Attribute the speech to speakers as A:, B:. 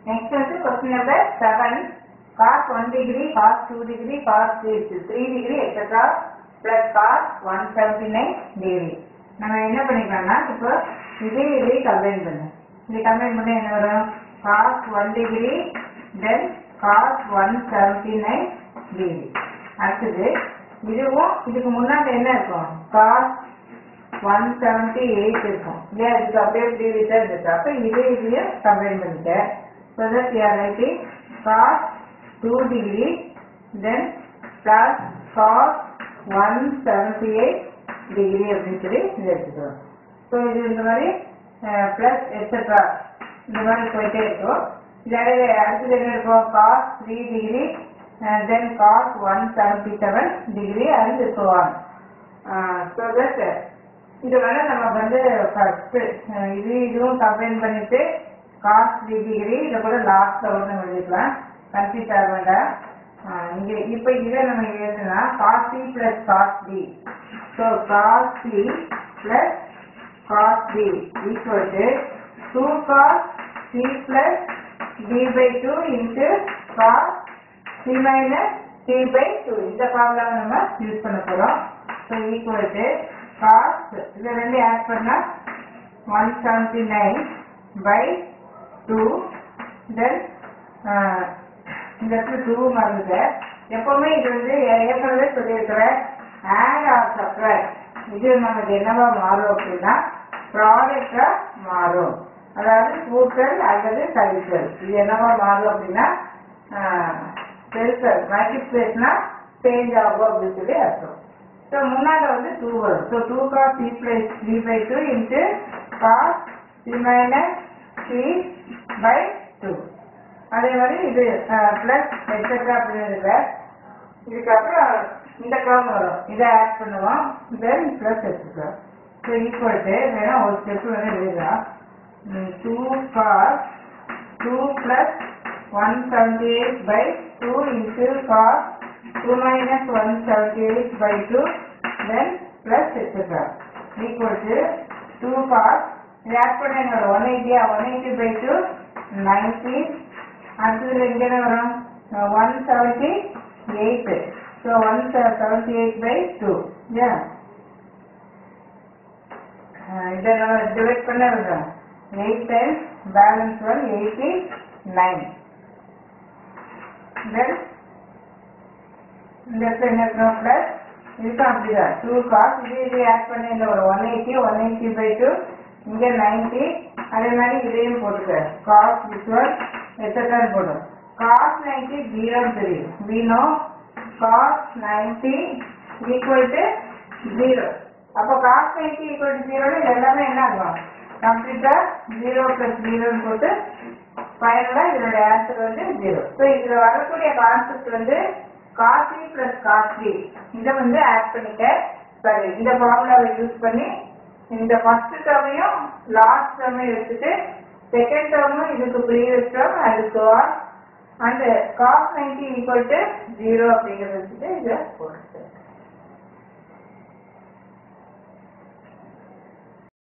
A: Next question number 7. Cos 1 degree, cos 2 degree, cos 3 degree, etc. plus cos 179 degree. நம்ம என்ன பண்ணிக்கலாம்னா இப்போ இதே கம்பைன் பண்ணலாம். இது கம்பைன் பண்ணா என்ன வரும்? cos 1 degree then cos 179 degree. அடுத்தது இதுவும் இதுக்கு முன்னாடி என்ன இருக்கும்? cos 178 இருக்கும். இல்லையா? இதுக்கு அப்படியே டிகிரி தான் இருக்கு. அப்போ இதையும் கம்பைன் பண்ணிட்டேன். So that we are writing cos 2 degree then plus cos 178 degree அப்படின்னு சொல்லி இது எடுத்துக்கிறோம். ஸோ இது இந்த மாதிரி பிளஸ் எக்ஸெட்ரா இந்த மாதிரி போயிட்டே இருக்கும். இதில் அடுத்தது என்ன இருக்கும்? cos 3 degree then cos 177 degree and so on. So that இது வேணா நம்ம வந்து ஃபர்ஸ்ட் இதுவும் கம்பைன் பண்ணிட்டு cos 3 degree இதை கூட லாஸ்ட்ல ஒன்று எழுதிக்கலாம். கன்ஃபியூஸ் ஆக வேண்டாம். இங்கே இப்போ இதை நம்ம எழுதுனா cos c plus cos d. So cos c plus cos d equal to 2 cos c plus d by 2 into cos c minus d by 2. இந்த ஃபார்முலாவை நம்ம யூஸ் பண்ண போகிறோம். ஸோ ஈக்குவல் டு cos இதை ரெண்டு ஆட் பண்ணா 179 by 2 then இந்த இடத்துல 2 மறந்துட்டு எப்பவுமே இது வந்து ஏற்கனவே சொல்லியிருக்கிறேன் ஆட் ஆர் சப்ட்ராக்ட். இது நமக்கு என்னவா மாறும் அப்படின்னா ப்ராடக்டா மாறும். அதாவது கூட்டல் அல்லது கழித்தல். இது என்னவா மாறும் அப்படின்னா பெருக்கல் மல்டிப்ளேஷனா சேஞ்ச் ஆகும் அப்படின்னு சொல்லி அர்த்தம். ஸோ முன்னாடி வந்து 2 வரும். So 2 cos c plus 3 by 2 into cos c minus c by 2. அதே மாதிரி இது பிளஸ் எக்ஸெட்ரா அப்படின்னு இதுக்கப்புறம் இந்த டேர்ம் வரும். இதை ஆட் பண்ணுவோம். Then plus etcetera. So equal to வேணா ஒரு ஸ்டெப் வந்து எழுதலாம். 2 cos 2 plus 178 by 2 into cos 2 minus 178 by 2 then plus etc. equal to 2 cos இது ஆட் பண்ண என்ன வரும்? 180 by 2 90. அடுத்ததுல இங்க என்ன வரும்? 178. So 178 by 2. இதை நம்ம டிவைட் பண்ண இருக்கோம். 8 times balance 189. தென் இந்த இடத்துல என்ன இருக்கணும்? பிளஸ் இதுக்கும் அப்படிதான் 2 cos இது ஆட் பண்ண என்ன வரும்? 180 by 2 இங்க 90. அதே மாதிரி இதையும் போட்டுக்க cos this one etc. போடும். cos 90 0 தெரியும். we know cos 90 equal to 0. அப்போ cos 90 equal to 0 எல்லாமே என்ன ஆகும்? கம்ப்ளீட்டா 0 plus 0 போட்டு ஃபைனலா இதோட ஆன்சர் வந்து 0. ஸோ இதுல வரக்கூடிய கான்செப்ட் வந்து cos c plus cos 3 இதை வந்து ஆட் பண்ணிக்க. சரி, இந்த ஃபார்முலாவை யூஸ் பண்ணி இந்த ஃபர்ஸ்ட் டேர்மையும் லாஸ்ட் டேர்மையும் எடுத்துட்டு செகண்ட் டேர்மும் இதுக்கு previous term and so on and cos 90 equal to 0 அப்படிங்கிறத வச்சுட்டு இதை போட்டு